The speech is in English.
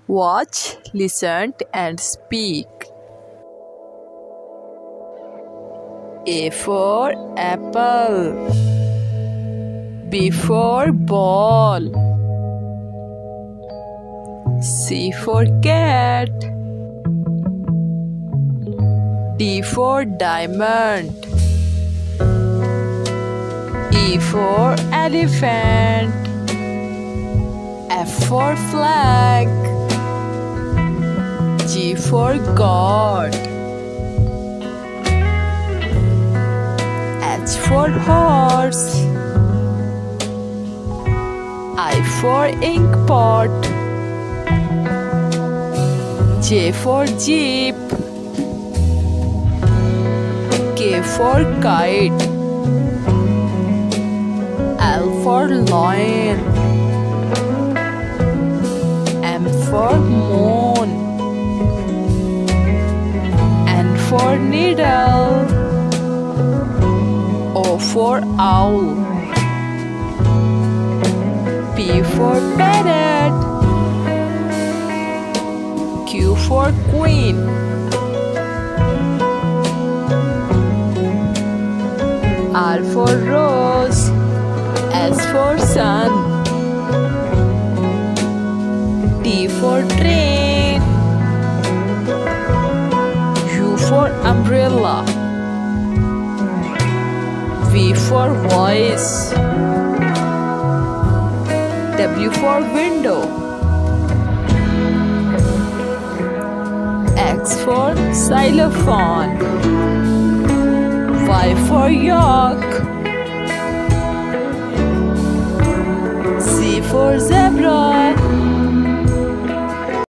Watch, listen and speak. A for apple. B for ball. C for cat. D for diamond. E for elephant. F for flag. G for God. H for horse. I for ink pot. J for jeep. K for kite. L for lion. M for moon. N for needle. O for owl. P for parrot. Q for queen. R for rose. S for sun. T for train. U for umbrella. V for voice. W for window. X for xylophone. Y for yak. Z for zebra.